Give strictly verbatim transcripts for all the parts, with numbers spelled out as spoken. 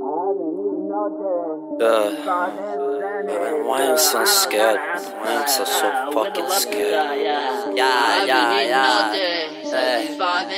Uh, man, why am I so scared? Why am I so, so fucking scared? Yeah, yeah, yeah. Hey.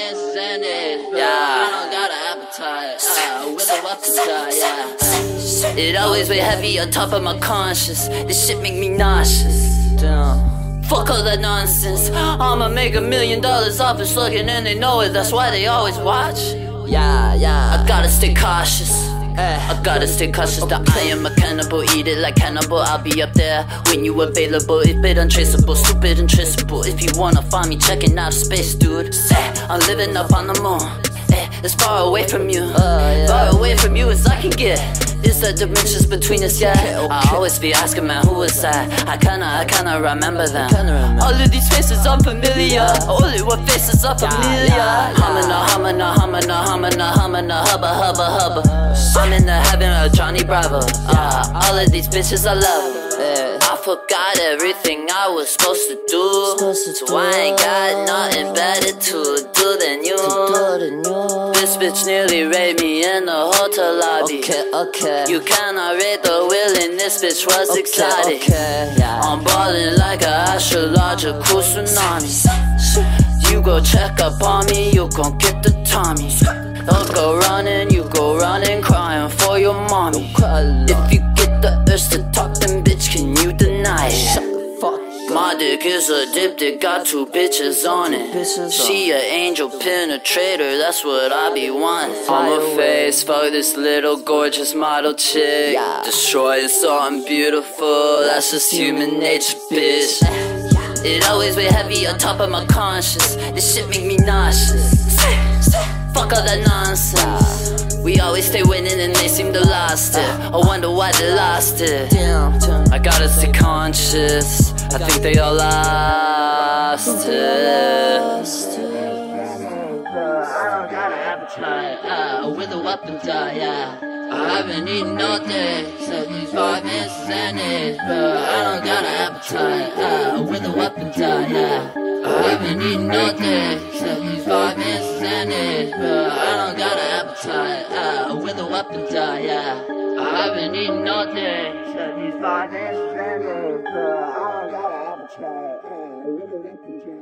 Yeah. I don't got an appetite. Uh, with a weapon die, yeah. It always weigh heavy on top of my conscience. This shit make me nauseous. Damn. Fuck all that nonsense. I'ma make a million dollars off of slugging and they know it. That's why they always watch. Yeah, yeah. I gotta stay cautious. I gotta stay cautious that I am a cannibal. Eat it like cannibal, I'll be up there when you available. If it untraceable, stupid and traceable. If you wanna find me checking out space, dude, eh, I'm living up on the moon. Eh, as far away from you, far away from you as I can get. Is the dimensions between us, yeah. I always be asking, man, who was that? I kinda, I kinda remember them. All of these faces are familiar. Only what faces are familiar. Humana, humana, humana, humana, humana, hubba, hubba, hubba. I'm in the heaven of Johnny Bravo. Uh, all of these bitches I love. Uh, I forgot everything I was supposed to do, so I ain't got nothing better to do than you. This bitch nearly raped me in the hotel lobby. Okay, okay. You cannot rate the willing, this bitch was okay, excited. Okay, yeah. I'm ballin' like an astrological tsunami. You go check up on me, you gon' get the Tommy. Don't go running, you go running, crying for your mommy. If you get the urge to talk, then bitch, can you deny it? My dick is a diptych, got two bitches on it. She a angel penetrator, that's what I be wanting. I'm a face, fuck this little gorgeous model chick. Destroying something beautiful, that's just human nature, bitch. It always weigh heavy on top of my conscience. This shit make me nauseous. Fuck all that nonsense. We always stay winning and they seem to lost it. I wonder why they lost it. I gotta stay conscious. I think they all lost it. I don't got an appetite. Uh, with a weapon die, yeah. I haven't eaten all day, except these five inches and it. But I don't got an appetite. Uh, with a weapon die, yeah. I haven't eaten all day, except these five inches and it. But I don't got an appetite. Uh, with a weapon die, yeah. I haven't eaten all day, except these five inches and it. But I don't got an appetite. Uh, with a weapon die.